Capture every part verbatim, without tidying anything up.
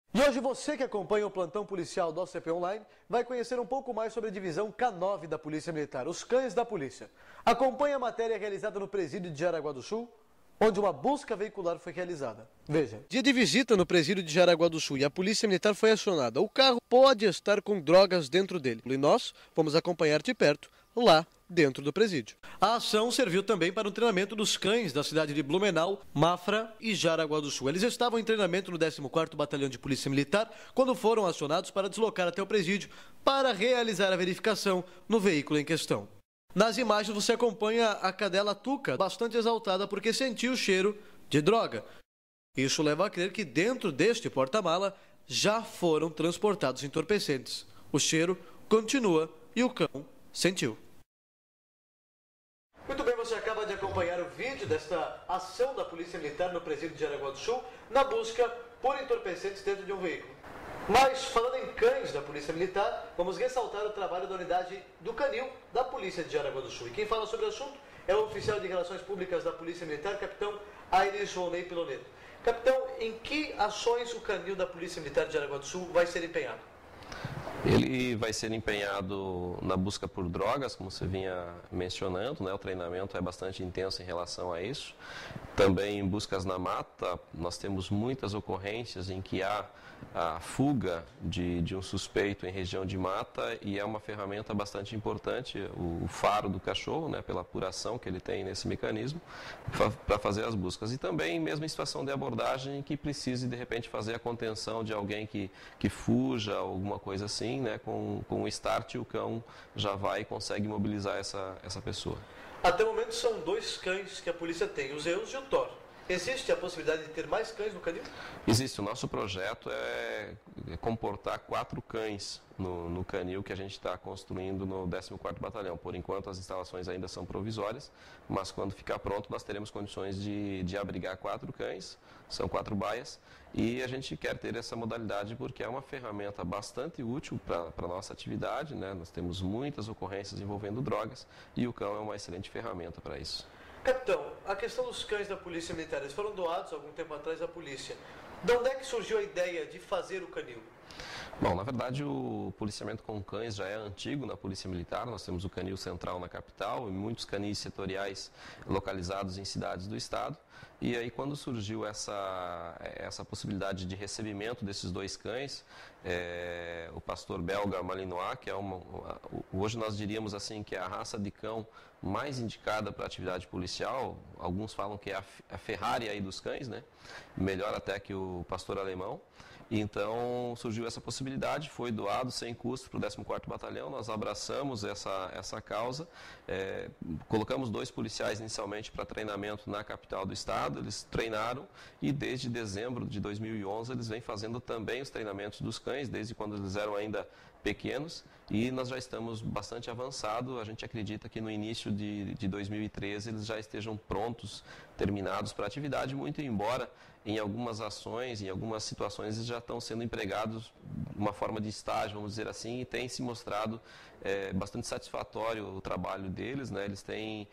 E hoje você que acompanha o plantão policial do O C P Online vai conhecer um pouco mais sobre a divisão K nove da Polícia Militar, os cães da polícia. Acompanhe a matéria realizada no presídio de Jaraguá do Sul, onde uma busca veicular foi realizada. Veja. Dia de visita no presídio de Jaraguá do Sul e a Polícia Militar foi acionada. O carro pode estar com drogas dentro dele. E nós vamos acompanhar de perto, lá dentro do presídio. A ação serviu também para o treinamento dos cães da cidade de Blumenau, Mafra e Jaraguá do Sul. Eles estavam em treinamento no décimo quarto Batalhão de Polícia Militar quando foram acionados para deslocar até o presídio para realizar a verificação no veículo em questão. Nas imagens você acompanha a cadela Tuca, bastante exaltada porque sentiu o cheiro de droga. Isso leva a crer que dentro deste porta-mala já foram transportados entorpecentes. O cheiro continua e o cão sentiu. Muito bem, você acaba de acompanhar o vídeo desta ação da Polícia Militar no presídio de Jaraguá do Sul na busca por entorpecentes dentro de um veículo. Mas, falando em cães da Polícia Militar, vamos ressaltar o trabalho da unidade do canil da Polícia de Jaraguá do Sul. E quem fala sobre o assunto é o oficial de Relações Públicas da Polícia Militar, capitão Aires Joanei Piloneto. Capitão, em que ações o canil da Polícia Militar de Jaraguá do Sul vai ser empenhado? Ele vai ser empenhado na busca por drogas, como você vinha mencionando, né? O treinamento é bastante intenso em relação a isso. Também em buscas na mata, nós temos muitas ocorrências em que há a fuga de, de um suspeito em região de mata e é uma ferramenta bastante importante, o, o faro do cachorro, né? Pela apuração que ele tem nesse mecanismo, para fazer as buscas. E também mesmo em situação de abordagem que precise de repente fazer a contenção de alguém que, que fuja, alguma coisa assim. Né, com, com o start, o cão já vai e consegue mobilizar essa, essa pessoa. Até o momento são dois cães que a polícia tem, o Zeus e o Thor. Existe a possibilidade de ter mais cães no canil? Existe. O nosso projeto é comportar quatro cães no, no canil que a gente está construindo no décimo quarto Batalhão. Por enquanto as instalações ainda são provisórias, mas quando ficar pronto nós teremos condições de, de abrigar quatro cães, são quatro baias, e a gente quer ter essa modalidade porque é uma ferramenta bastante útil para a nossa atividade, né? Nós temos muitas ocorrências envolvendo drogas e o cão é uma excelente ferramenta para isso. Capitão, a questão dos cães da Polícia Militar, eles foram doados algum tempo atrás à polícia. De onde é que surgiu a ideia de fazer o canil? Bom, na verdade o policiamento com cães já é antigo na Polícia Militar. Nós temos o canil central na capital e muitos canis setoriais localizados em cidades do estado. E aí quando surgiu essa, essa possibilidade de recebimento desses dois cães, é, o pastor belga Malinois, que é uma, hoje nós diríamos assim que é a raça de cão mais indicada para a atividade policial, alguns falam que é a, a Ferrari aí dos cães, né? Melhor até que o pastor alemão. Então surgiu essa possibilidade, foi doado sem custo para o décimo quarto Batalhão, nós abraçamos essa, essa causa, é, colocamos dois policiais inicialmente para treinamento na capital do estado, eles treinaram e desde dezembro de dois mil e onze eles vêm fazendo também os treinamentos dos cães, desde quando eles eram ainda pequenos, e nós já estamos bastante avançados. A gente acredita que no início de, de dois mil e treze eles já estejam prontos, terminados para a atividade, muito embora em algumas ações, em algumas situações eles já estão sendo empregados de uma forma de estágio, vamos dizer assim, e tem se mostrado é, bastante satisfatório o trabalho deles, né? Eles têm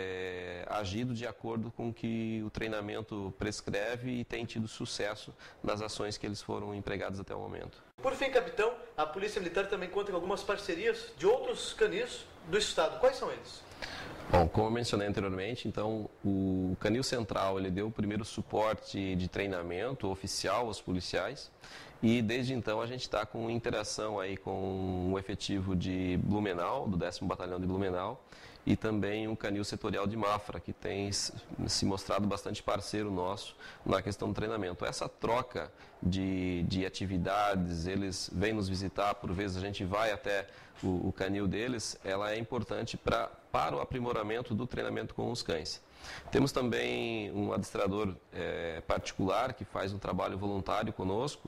é, agido de acordo com o que o treinamento prescreve e têm tido sucesso nas ações que eles foram empregados até o momento. Por fim, capitão, a Polícia Militar também conta com algumas parcerias de outros canis do estado. Quais são eles? Bom, como eu mencionei anteriormente, então o Canil Central ele deu o primeiro suporte de treinamento oficial aos policiais e desde então a gente está com interação aí com o efetivo de Blumenau, do décimo Batalhão de Blumenau, e também o Canil Setorial de Mafra, que tem se mostrado bastante parceiro nosso na questão do treinamento. Essa troca de, de atividades, eles vêm nos visitar, por vezes a gente vai até o, o canil deles, ela é importante pra, para o aprimoramento do treinamento com os cães. Temos também um adestrador é, particular que faz um trabalho voluntário conosco,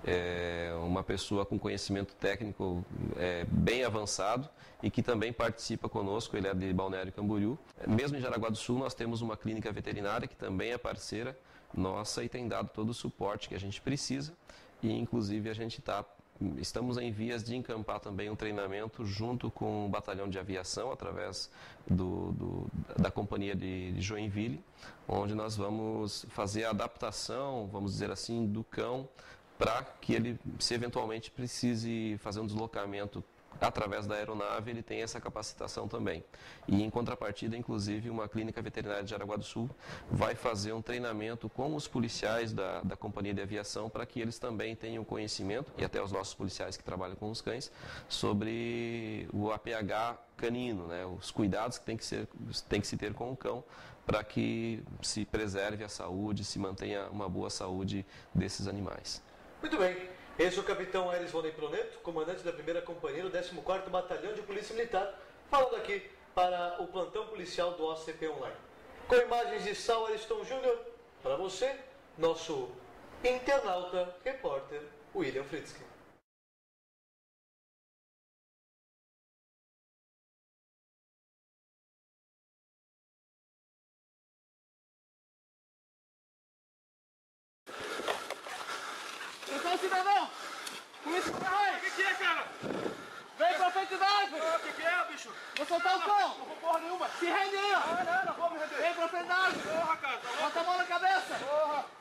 é, uma pessoa com conhecimento técnico é, bem avançado e que também participa conosco, ele é de Balneário Camboriú. Mesmo em Jaraguá do Sul nós temos uma clínica veterinária que também é parceira nossa e tem dado todo o suporte que a gente precisa e inclusive a gente está Estamos em vias de encampar também um treinamento junto com o batalhão de aviação, através do, do, da companhia de, de Joinville, onde nós vamos fazer a adaptação, vamos dizer assim, do cão para que ele, se eventualmente precise fazer um deslocamento através da aeronave, ele tem essa capacitação também. E em contrapartida, inclusive, uma clínica veterinária de Jaraguá do Sul vai fazer um treinamento com os policiais da, da companhia de aviação para que eles também tenham conhecimento, e até os nossos policiais que trabalham com os cães, sobre o A P H canino, né? Os cuidados que tem que, ser, tem que se ter com o cão para que se preserve a saúde, se mantenha uma boa saúde desses animais. Muito bem. Esse é o capitão Aires Vonei Proneto, comandante da primeira Companhia do décimo quarto Batalhão de Polícia Militar, falando aqui para o plantão policial do O C P Online. Com imagens de Sal Ariston Júnior, para você, nosso internauta, repórter, William Fritzke. Atenção, cidadão! Polícia Militar! O que, que é, cara? Vem pra frente da árvore! O que, que é, bicho? Vou soltar o cão! Não vou porra nenhuma. Se rende aí, ó! Ah, não, não vou me render. Vem pra frente da árvore! Porra, cara, tá louco? Bota a mão na cabeça! Porra.